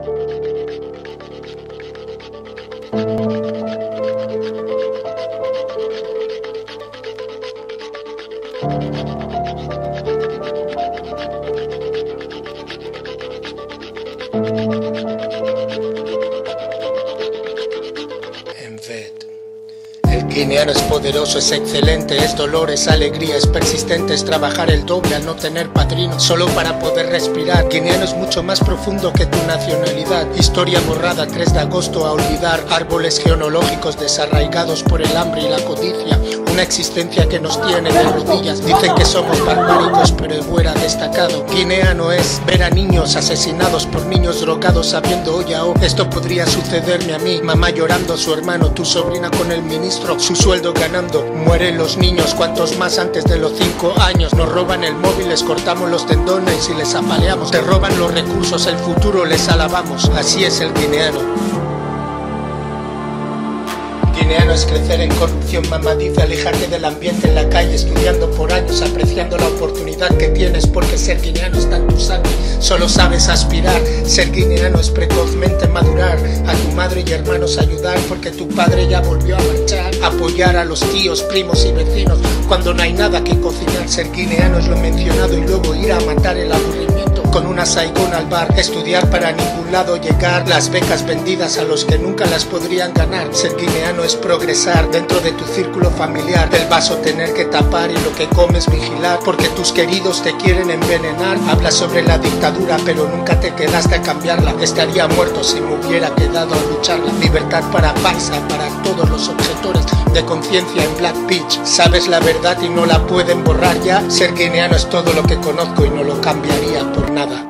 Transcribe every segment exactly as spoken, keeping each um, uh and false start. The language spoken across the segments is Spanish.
El guineano es poderoso, es excelente, es dolor, es alegría, es persistente, es trabajar el doble al no tener padrino, solo para poder respirar. Guineano es mucho más profundo que tu nacionalidad. Historia borrada, tres de agosto a olvidar. Árboles genealógicos desarraigados por el hambre y la codicia. Una existencia que nos tiene de rodillas. Dicen que somos barbáricos, pero el fuera destacado. Guineano es ver a niños asesinados por niños drogados sabiendo, oye, oh, esto podría sucederme a mí. Mamá llorando, su hermano, tu sobrina con el ministro, su sueldo ganando. Mueren los niños, cuantos más antes de los cinco años. Nos roban el móvil, les cortamos los tendones y les apaleamos. Te roban los recursos, el futuro les alabamos. Así es el guineano. Guineano es crecer en corrupción, mamá dice, alejarte del ambiente en la calle, estudiando por años, apreciando la oportunidad que tienes, porque ser guineano está en tu sangre, solo sabes aspirar. Ser guineano es precozmente madurar, a tu madre y hermanos ayudar, porque tu padre ya volvió a marchar. Apoyar a los tíos, primos y vecinos, cuando no hay nada que cocinar. Ser guineano es lo mencionado y luego ir a matar el aburrimiento, con una saigón al bar, estudiar para a ningún lado llegar, las becas vendidas a los que nunca las podrían ganar. Ser guineano es progresar dentro de tu círculo familiar, el vaso tener que tapar y lo que comes vigilar, porque tus queridos te quieren envenenar. Hablas sobre la dictadura pero nunca te quedaste a cambiarla. Estaría muerto si me hubiera quedado a lucharla. Libertad para Paisa, para todos los objetores de conciencia en Black Beach. Sabes la verdad y no la pueden borrar ya. Ser guineano es todo lo que conozco y no lo cambiaría por nada.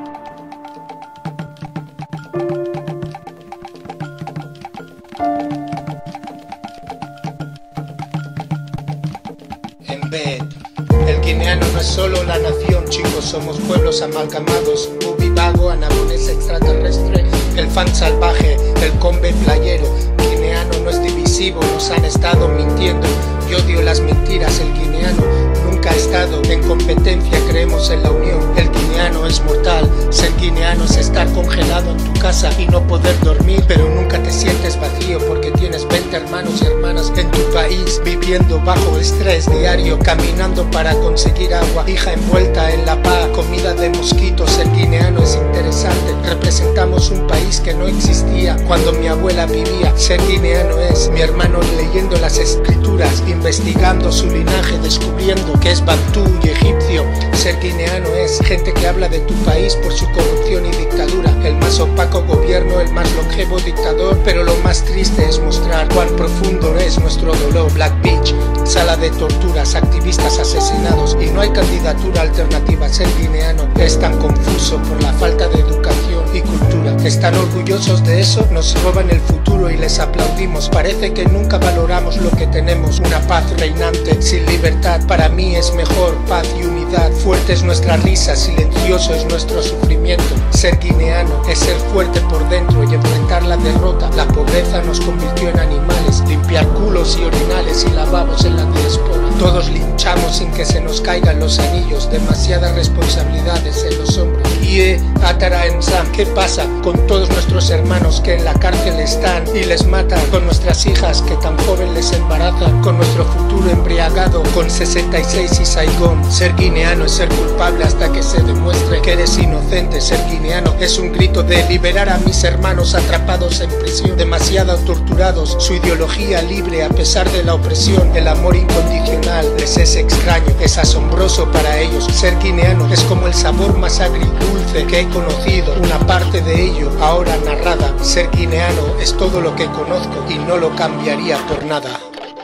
El guineano no es solo la nación, chicos, somos pueblos amalgamados. Bubibago, anabonés extraterrestre, el fan salvaje, el combe playero. Guineano no es divisivo, nos han estado mintiendo. Yo odio las mentiras, el guineano nunca ha estado en competencia, creemos en la unión. El guineano es mortal, ser guineano es estar congelado en tu casa y no poder dormir, pero nunca te sientes vacío porque tienes veinte hermanos y hermanas en tu país, viviendo bajo estrés diario, caminando para conseguir agua, hija envuelta en la paz, comida de mosquitos. Ser guineano es interesante, representamos un país que no existía cuando mi abuela vivía. Ser guineano es mi hermano leyendo las escrituras, investigando su linaje, descubriendo que es bantú y egipcio. Ser guineano es gente que habla de tu país por su corrupción y dictadura, el más opaco gobierno, el más longevo dictador, pero lo más triste es mostrar cuán profundo es nuestro dolor. Black Beach, sala de torturas, activistas asesinados y no hay candidatura alternativa. Ser guineano es tan confuso por la falta de educación y cultura. Están orgullosos de eso, nos roban el futuro y les aplaudimos. Parece que nunca valoramos lo que tenemos, una paz reinante sin libertad. Para mí es mejor paz y unidad. Fuerte es nuestra risa, silencioso es nuestro sufrimiento. Ser guineano es ser fuerte por dentro y enfrentar la derrota. La pobreza nos convirtió en animales, limpiar culos y orinales y lavabos en la diáspora. Todos linchamos sin que se nos caigan los anillos, demasiadas responsabilidades en los hombros. Ie Atara Ensam, ¿qué pasa con todos nuestros hermanos que en la cárcel están y les matan? Con nuestras hijas que tan joven les embarazan, con nuestro futuro embriagado con sesenta y seis y Saigón. Ser guineano es ser culpable hasta que se demuestre que eres inocente. Ser guineano es un grito de liberar a mis hermanos atrapados en prisión, demasiado torturados, su ideología libre a pesar de la opresión. El amor incondicional les es extraño, es asombroso para ellos. Ser guineano es como el sabor más agridulce que he conocido, una parte de ello ahora narrada. Ser guineano es todo lo que conozco y no lo cambiaría por nada.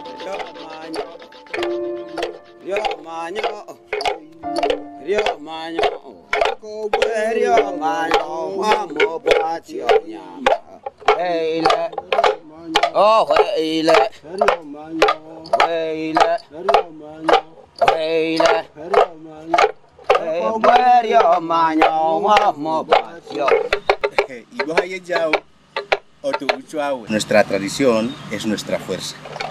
Oh, Wayle, Wayle, Wayle, Nuestra tradición es nuestra fuerza.